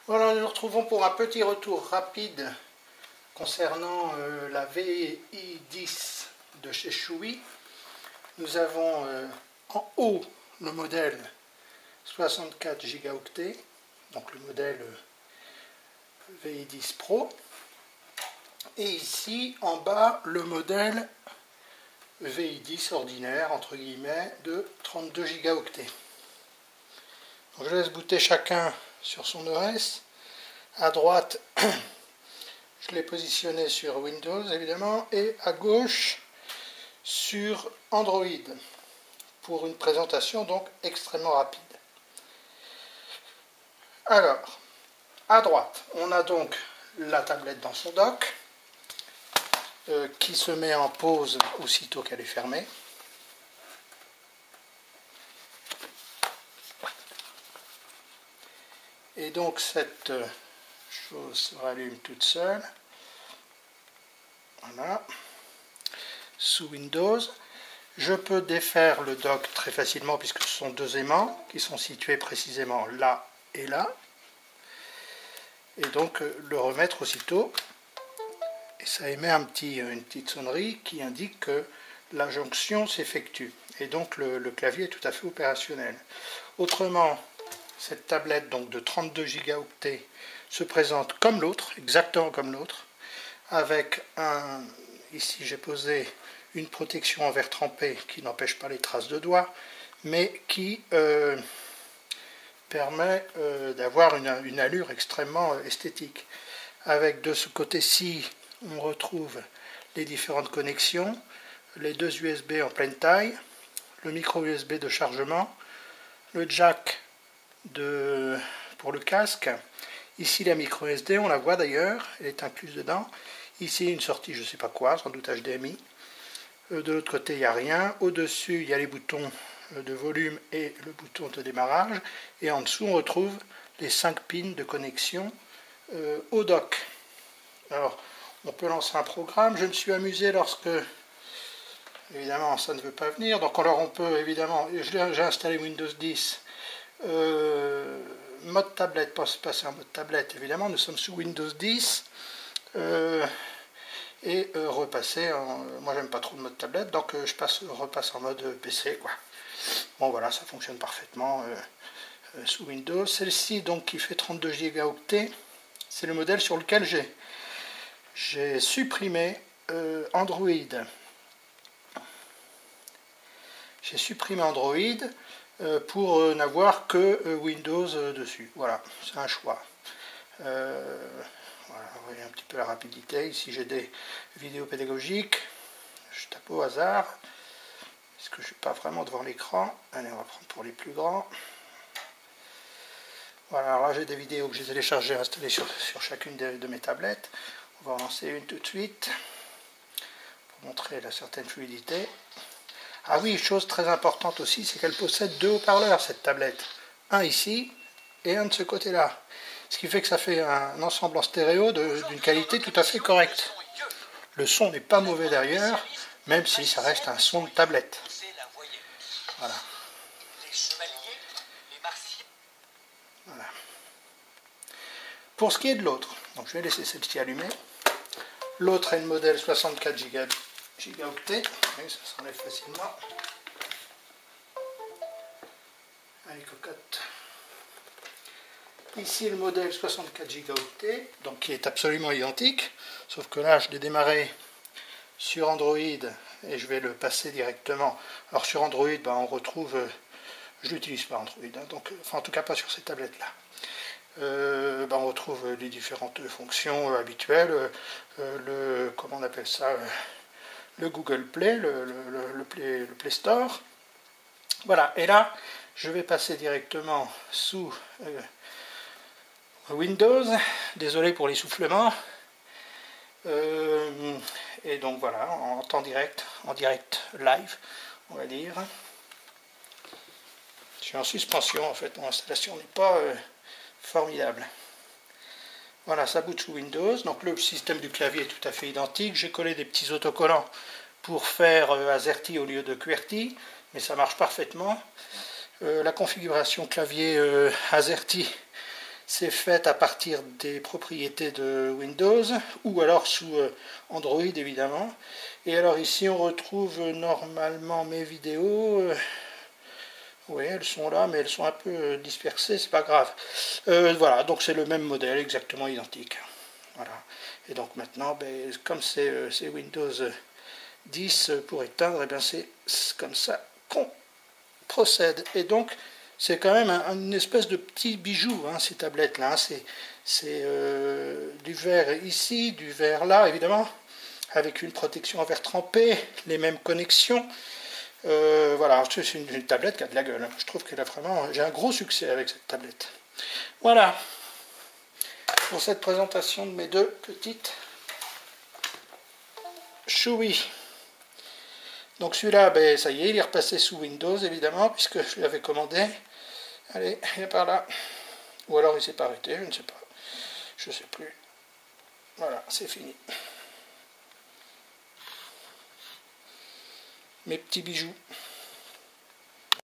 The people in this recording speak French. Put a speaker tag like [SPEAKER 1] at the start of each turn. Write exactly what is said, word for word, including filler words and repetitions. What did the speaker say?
[SPEAKER 1] Voilà, nous nous retrouvons pour un petit retour rapide concernant euh, la V I dix de chez Shoei. Nous avons euh, en haut le modèle soixante-quatre gigaoctets, donc le modèle euh, V I dix Pro, et ici en bas le modèle V I dix ordinaire, entre guillemets, de trente-deux gigaoctets. Donc, je laisse booter chacun sur son O S. À droite, je l'ai positionné sur Windows évidemment, et à gauche sur Android, pour une présentation donc extrêmement rapide. Alors, à droite, on a donc la tablette dans son dock, euh, qui se met en pause aussitôt qu'elle est fermée. Et donc cette chose se rallume toute seule. Voilà. Sous Windows. Je peux défaire le dock très facilement puisque ce sont deux aimants qui sont situés précisément là et là. Et donc le remettre aussitôt. Et ça émet un petit, une petite sonnerie qui indique que la jonction s'effectue. Et donc le, le clavier est tout à fait opérationnel. Autrement, cette tablette donc de trente-deux gigaoctets se présente comme l'autre, exactement comme l'autre, avec un, ici j'ai posé une protection en verre trempé qui n'empêche pas les traces de doigts, mais qui euh, permet euh, d'avoir une, une allure extrêmement esthétique. Avec de ce côté-ci, on retrouve les différentes connexions, les deux U S B en pleine taille, le micro U S B de chargement, le jack de, pour le casque. Ici la micro S D, on la voit d'ailleurs, elle est incluse dedans. Ici une sortie, je ne sais pas quoi, sans doute H D M I. Euh, de l'autre côté, il n'y a rien. Au-dessus, il y a les boutons de volume et le bouton de démarrage. Et en dessous, on retrouve les cinq pins de connexion euh, au dock. Alors, on peut lancer un programme. Je me suis amusé lorsque, évidemment, ça ne veut pas venir. Donc, alors on peut, évidemment, j'ai installé Windows dix. Euh, mode tablette, pas passer en mode tablette, évidemment, nous sommes sous Windows dix, euh, et euh, repasser en, moi j'aime pas trop de mode tablette, donc euh, je passe, repasse en mode P C, quoi. Bon voilà, ça fonctionne parfaitement euh, euh, sous Windows. Celle-ci, donc, qui fait trente-deux gigaoctets, c'est le modèle sur lequel j'ai j'ai supprimé euh, Android. J'ai supprimé Android pour n'avoir que Windows dessus. Voilà, c'est un choix. Euh, voilà, vous voyez un petit peu la rapidité. Ici, j'ai des vidéos pédagogiques. Je tape au hasard, parce que je ne suis pas vraiment devant l'écran. Allez, on va prendre pour les plus grands. Voilà, alors là, j'ai des vidéos que j'ai téléchargées et installées sur, sur chacune de, de mes tablettes. On va en lancer une tout de suite, pour montrer la certaine fluidité. Ah oui, chose très importante aussi, c'est qu'elle possède deux haut-parleurs, cette tablette. Un ici et un de ce côté-là. Ce qui fait que ça fait un ensemble en stéréo d'une qualité tout à fait correcte. Le son n'est pas mauvais derrière, même si ça reste un son de tablette. Voilà. Voilà. Pour ce qui est de l'autre, donc je vais laisser celle-ci allumée. L'autre est le modèle soixante-quatre gigaoctets. Oui, ça s'enlève facilement. Allez, cocotte. Ici le modèle soixante-quatre gigaoctets, donc qui est absolument identique, sauf que là je l'ai démarré sur Android et je vais le passer directement. Alors sur Android, ben, on retrouve, je ne l'utilise pas Android, hein, donc, enfin en tout cas pas sur ces tablettes là. Euh, ben, on retrouve les différentes fonctions euh, habituelles, euh, le, comment on appelle ça, euh, le Google Play, le, le, le, Play, le Play Store. Voilà, et là, je vais passer directement sous euh, Windows. Désolé pour l'essoufflement. Euh, et donc voilà, en temps direct, en direct live, on va dire. Je suis en suspension, en fait, mon installation n'est pas euh, formidable. Voilà, ça boot sous Windows. Donc le système du clavier est tout à fait identique. J'ai collé des petits autocollants pour faire euh, AZERTY au lieu de QWERTY, mais ça marche parfaitement. Euh, la configuration clavier euh, AZERTY, c'est fait à partir des propriétés de Windows, ou alors sous Android évidemment. Et alors ici on retrouve normalement mes vidéos. Oui, elles sont là, mais elles sont un peu dispersées, c'est pas grave. Euh, voilà, donc c'est le même modèle, exactement identique. Voilà. Et donc maintenant, ben, comme c'est euh, Windows dix pour éteindre, et bien c'est comme ça qu'on procède. Et donc, c'est quand même un, une espèce de petit bijou, hein, ces tablettes-là. C'est euh, du verre ici, du verre là, évidemment, avec une protection en verre trempé, les mêmes connexions. Euh, voilà, c'est une, une tablette qui a de la gueule. Je trouve qu'elle a vraiment... J'ai un gros succès avec cette tablette. Voilà, pour cette présentation de mes deux petites Chewy. Donc celui-là, ben, ça y est, il est repassé sous Windows, évidemment, puisque je l'avais commandé. Allez, il est par là. Ou alors il s'est pas arrêté, je ne sais pas. Je ne sais plus. Voilà, c'est fini. Mes petits bijoux.